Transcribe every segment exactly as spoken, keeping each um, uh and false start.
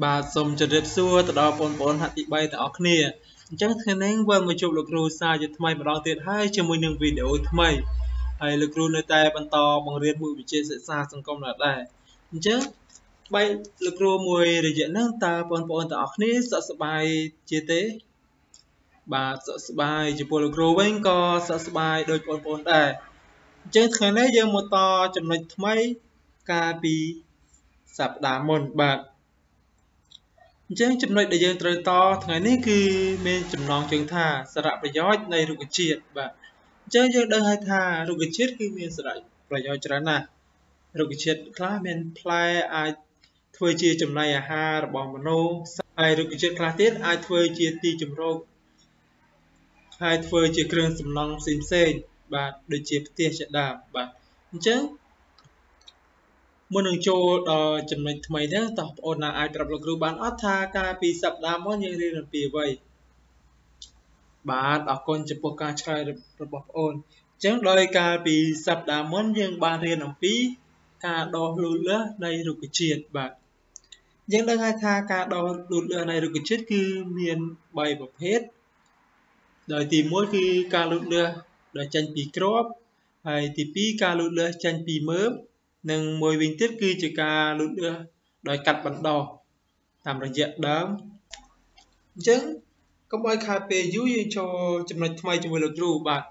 បាទសូមជម្រាបសួរទៅដល់បងប្អូនហាក់ទីបីទាំងអស់គ្នាអញ្ចឹងថ្ងៃនេះវិលមកជួបលោកគ្រូសាជាថ្មីម្ដងទៀតហើយជាមួយនឹងវីដេអូថ្មីហើយលោកគ្រូនៅតែបន្តបង្រៀនមុខវិជ្ជាសិក្សាសង្គមដដែលអញ្ចឹងបែបលោកគ្រូមួយរយៈហ្នឹងតើបងប្អូនទាំងអស់គ្នាសុខសប្បាយជាទេបាទសុខសប្បាយចំពោះលោកគ្រូវិញក៏សុខសប្បាយដូចបងប្អូនដែរអញ្ចឹងថ្ងៃនេះយើងមកតចំណុចថ្មីកាលពីសប្តាហ៍មុនបាទអញ្ចឹងចំណុចដែលយើងត្រូវតថ្ងៃនេះគឺមានចំណងជើងថាសារៈប្រយោជន៍នៃរុក្ខជាតិបាទអញ្ចឹងយើងដឹងហើយថារុក្ខជាតិគឺមានសារៈប្រយោជន៍ច្រើនណាស់រុក្ខជាតិខ្លះមានផ្លែអាចធ្វើជាចំណីអាហាររបស់មនុស្សហើយរុក្ខជាតិខ្លះទៀតអាចធ្វើជាទីជម្រកហើយធ្វើជាគ្រឿងសំណង់ផ្សេងផ្សេងបាទដូចជាផ្ទះជាដើមបាទអញ្ចឹងមុននឹងចូលដល់ចំណុចថ្មីហ្នឹងតើបងប្អូនណាអាចប្រាប់លោកគ្រូបានអត់ថាកាលពីសប្តាហ៍មុនយើងរៀនអំពីអ្វីបាទអរគុណចំពោះការឆ្លើយរបស់បងប្អូនអញ្ចឹងដោយកាលពីសប្តាហ៍មុនយើងបានរៀនអំពីការដុះលូតលាស់នៃរុក្ខជាតិបាទយើងដឹងហើយថាការដុះលូតលាស់នៃរុក្ខជាតិគឺមានបីប្រភេទដោយទីមួយគឺការលូតលាស់ដែលចេញពីគ្រាប់ហើយទីពីរការលូតលាស់ចេញពីមើមនិងមួយវិញទៀតគឺជាការលូតលាស់ដោយកាត់បណ្ដោះតាមរយៈដើមអញ្ចឹងកុំឲ្យខាតពេលយូរយើងចូលចំណុចថ្មីជាមួយលោកគ្រូបាទ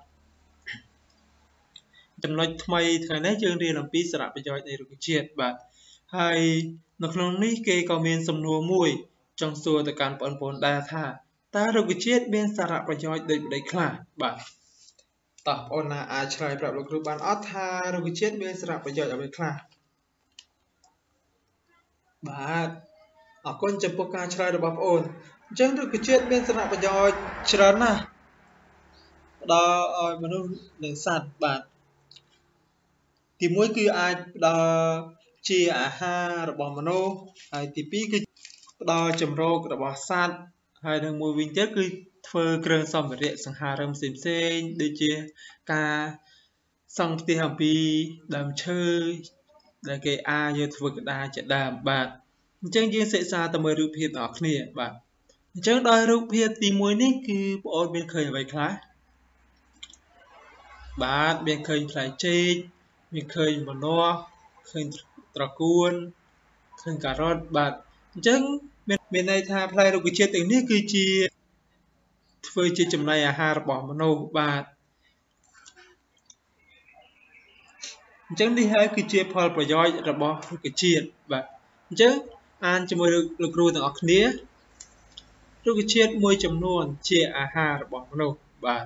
ចំណុចថ្មីថ្ងៃនេះយើងរៀនអំពីសារៈប្រយោជន៍នៃរុក្ខជាតិបាទហើយនៅក្នុងនេះគេក៏មានសំណួរមួយចង់សួរទៅកាន់បងប្អូនដែរថាតើរុក្ខជាតិមានសារៈប្រយោជន៍ដូចម្តេចខ្លះបាទតើបងប្អូនណាអាចឆ្លើយប្រាប់លោកគ្រូបានអត់ថារុក្ខជាតិមានសារៈប្រយោជន៍អ្វីខ្លះបាទអរគុណចំពោះការឆ្លើយរបស់បងប្អូនអញ្ចឹងរុក្ខជាតិមានសារៈប្រយោជន៍ច្រើនណាស់ផ្ដល់ឲ្យមនុស្សនិងសត្វបាទទីមួយគឺអាចផ្ដល់ជាអាហាររបស់មនុស្សហើយទីពីរគឺផ្ដល់ជម្រករបស់សត្វហើយនឹងមួយវិញទៀតគឺធ្វើគ្រឿងសម្ភារៈសង្ហារឹមផ្សេងៗដូចជាការសង់ផ្ទះអំពីដើមឈើដែលគេអាចយកធ្វើកណ្ដាលជាដើមបាទអញ្ចឹងយើងសិក្សាទៅមើលរូបភាពទាំងអស់គ្នាបាទអញ្ចឹងដោយរូបភាពទីមួយនេះគឺបងប្អូនមានឃើញអ្វីខ្លះបាទមានឃើញផ្លែចេកមានឃើញម្នាស់ឃើញត្រកួនឃើញការ៉ុតបាទអញ្ចឹងមានមានន័យថាផ្លែរុក្ខជាតិទាំងនេះគឺជាធ្វើជាចំណីអាហាររបស់មនុស្សបាទអញ្ចឹងនេះហើយគឺជាផលប្រយោជន៍របស់រុក្ខជាតិបាទអញ្ចឹងអានជាមួយលោកគ្រូទាំងអស់គ្នារុក្ខជាតិមួយចំនួនជាអាហាររបស់មនុស្សបាទ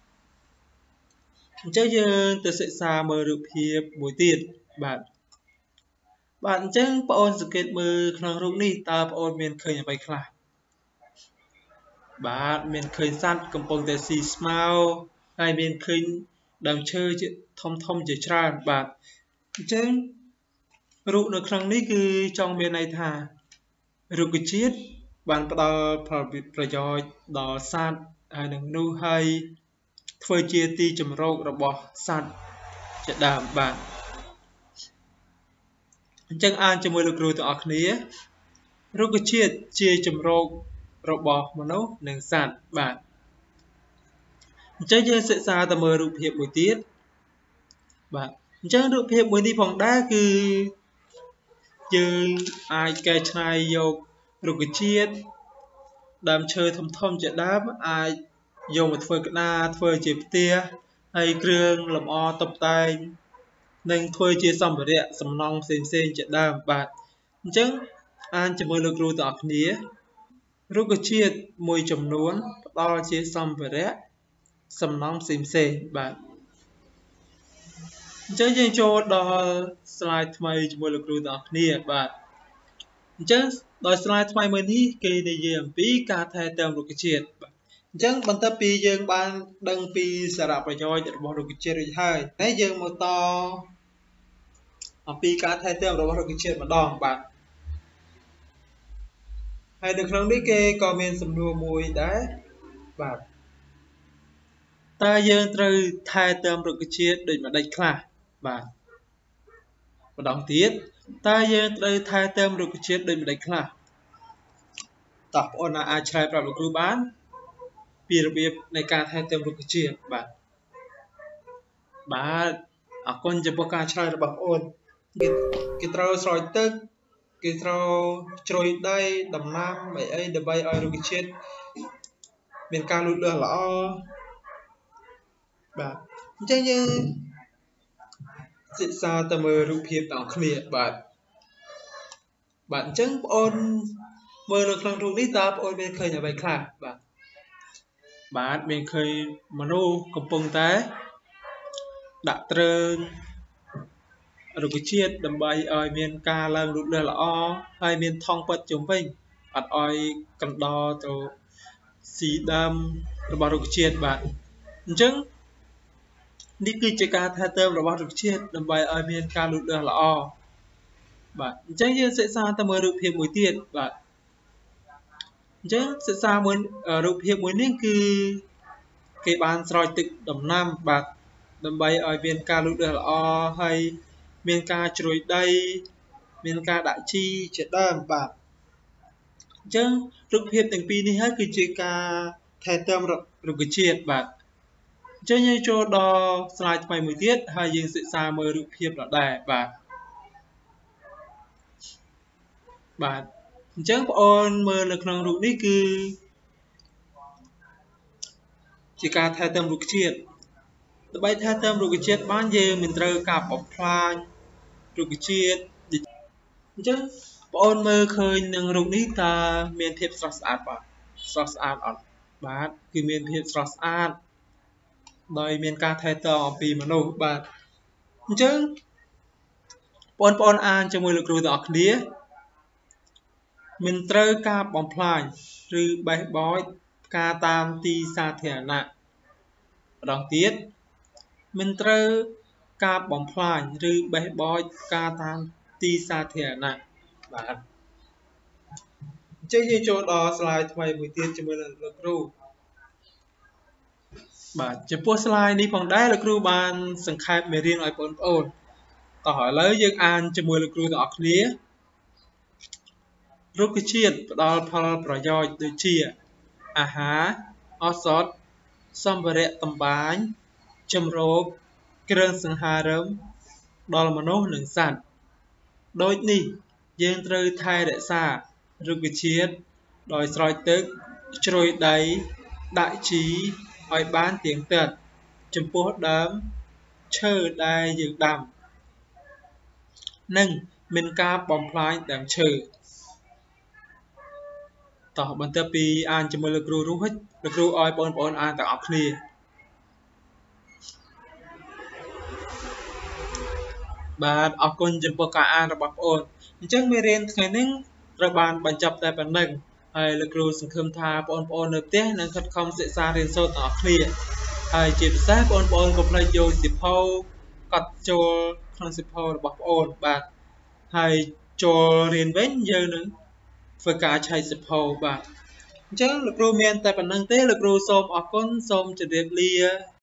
អញ្ចឹងយើងទៅសិក្សាមើលរូបភាពមួយទៀតបាទបាទអញ្ចឹងបងប្អូនសង្កេតមើលក្នុងរូបនេះតើបងប្អូនមានឃើញអ្វីខ្លះបាទមានឃើញសត្វកំពុងតែស៊ីស្មៅហើយមានឃើញដើមឈើជាធំធំជាច្រើនបាទអញ្ចឹងរូបនៅក្នុងនេះគឺចង់មានន័យថារុក្ខជាតិបានផ្ដល់ផលប្រយោជន៍ដល់សត្វហើយនឹងមនុស្សហើយធ្វើជាទីជម្រករបស់សត្វជាដើមបាទអញ្ចឹងអានជាមួយលោកគ្រូទាំងអស់គ្នារុក្ខជាតិជាជម្រករបស់មនុស្សនិងសត្វបាទអញ្ចឹងយើងសិក្សាទៅមើលរូបភាពមួយទៀតបាទអញ្ចឹងរូបភាពមួយនេះផងដែរគឺយើងអាចកែច្នៃយករុក្ខជាតិដើមឈើធំធំជាដើមអាចយកមកធ្វើក្តារធ្វើជាផ្ទះហើយគ្រឿងលម្អតុបតែងនិងធ្វើជាសម្ភារៈសំណង់ផ្សេងផ្សេងជាដើមបាទអញ្ចឹងអានជាមួយលោកគ្រូទាំងអស់គ្នារុក្ខជាតិមួយចំនួនផ្ដល់ជាសម្ភារៈសំណង់ផ្សេងផ្សេងបាទអញ្ចឹងយើងចូលដល់ slide ថ្មីជាមួយលោកគ្រូទាំងអស់គ្នាបាទអញ្ចឹងដោយ slide ថ្មីមួយនេះគេនិយាយអំពីការថែទាំរុក្ខជាតិបាទអញ្ចឹងបន្ទាប់ពីយើងបានដឹងពីសារៈប្រយោជន៍របស់រុក្ខជាតិរួចហើយហើយយើងមកតអំពីការថែទាំរបស់រុក្ខជាតិម្ដងបាទហើយនៅក្នុងនេះគេក៏មានសំណួរមួយដែរបាទតើយើងត្រូវថែទាំរុក្ខជាតិដូចម្តេចខ្លះបាទម្ដងទៀតតើយើងត្រូវថែទាំរុក្ខជាតិដូចម្តេចខ្លះតោះបងប្អូនអាចឆ្លើយប្រាប់លោកគ្រូបានពីរបៀបនៃការថែទាំរុក្ខជាតិបាទបាទអរគុណចំពោះការឆ្លើយរបស់បងប្អូនគេគេត្រូវស្រោចទឹកគេត្រូវជ្រោយដីដំណាំអីអីដើម្បីឲ្យរុក្ខជាតិមានការលូតលាស់ល្អបាទអញ្ចឹងយើងសិក្សាទៅមើលរូបភាពទាំងគ្នាបាទបាទអញ្ចឹងបងប្អូនមើលនៅក្នុងរូបនេះតើបងប្អូនមានឃើញអ្វីខ្លះបាទបាទមានឃើញមនុស្សកំពុងតែដាក់ទ្រើងរុក្ខជាតិដើម្បីឲ្យមានការឡើងលូតលាស់ល្អហើយមានថង់ពិតជុំវិញអត់ឲ្យកណ្ដោទៅស៊ីដើមរបស់រុក្ខជាតិបាទអញ្ចឹងនេះគឺជាការថែទាំរបស់រុក្ខជាតិដើម្បីឲ្យមានការលូតលាស់ល្អបាទអញ្ចឹងយើងសិក្សាទៅមើលរូបភាពមួយទៀតបាទអញ្ចឹងសិក្សាមើលរូបភាពមួយនេះគឺគេបានស្រោចទឹកដំណាំបាទដើម្បីឲ្យមានការលូតលាស់ល្អហើយមានការជ្រោយដីមានការដាក់ជីជាដើមបាទអញ្ចឹងរូបភាពទាំងពីរនេះហើយគឺជាការថែទាំរុក្ខជាតិបាទអញ្ចឹងយើងចូលដល់ slide ថ្មីមួយទៀតហើយយើងសិក្សាមើលរូបភាពដដែលបាទបាទអញ្ចឹងបងប្អូនមើលនៅក្នុងរូបនេះគឺជាការថែទាំរុក្ខជាតិដើម្បីថែទាំរុក្ខជាតិបានយើងមិនត្រូវការបំផ្លាញរុក្ខជាតិអញ្ចឹងបងប្អូនមើលឃើញនឹងរូបនេះតើមានភាពស្រស់ស្អាតបាទស្រស់ស្អាតអត់បាទគឺមានភាពស្រស់ស្អាតដោយមានការថែទាំអំពីមនុស្សបាទអញ្ចឹងបងប្អូនអានជាមួយលោកគ្រូទាំងអស់គ្នាមិនត្រូវការបំផ្លាញឬបេះបោចផ្កាតាមទីសាធារណៈម្ដងទៀតមិនត្រូវការបំផ្លាញឬបេះបោចផ្កាតាមទីសាធារណៈបាទអញ្ចឹងយើងចូលដល់ slide ថ្មីមួយទៀតជាមួយនឹងលោកគ្រូបាទចំពោះ slide នេះផងដែរលោកគ្រូបានសង្ខេបមេរៀនឲ្យបងប្អូនតោះឥឡូវយើងអានជាមួយលោកគ្រូទាំងអស់គ្នារុក្ខជាតិផ្ដល់ផលប្រយោជន៍ដូចជាអាហារឱសថសម្ភារៈតម្បាញជំរកគ្រឿងសង្ហារឹមដល់មនុស្សនិងសត្វដូចនេះយើងត្រូវថែរក្សារុក្ខជាតិដោយស្រោចទឹកជ្រោយដីដាក់ជីឲ្យបានទៀងទាត់ចំពោះដើមឈើដែលយើងដាំនិងមានការបំផ្លាញដើមឈើតោះបន្ទាប់ពីអានជាមួយលោកគ្រូរួចលោកគ្រូឲ្យបងប្អូនអានទាំងអស់គ្នាបាទអរគុណចំពោះការអានរបស់បងប្អូនអញ្ចឹងមេរៀនថ្ងៃនេះត្រូវបានបញ្ចប់តែប៉ុណ្្នឹងហើយលោកគ្រូសង្ឃឹមថាបងប្អូននៅផ្ទះនឹងខិតខំសិក្សារៀនសូត្រទាំងអស់គ្នាហើយជាពិសេសបងប្អូនកុំភ្លេចយកសៀវភៅកត់ចូលក្នុងសៀវភៅរបស់បងប្អូនបាទហើយចូលរៀនវិញយើងនឹងធ្វើការឆែកសៀវភៅបាទអញ្ចឹងលោកគ្រូមានតែប៉ុណ្្នឹងទេលោកគ្រូសូមអរគុណសូមជម្រាបលា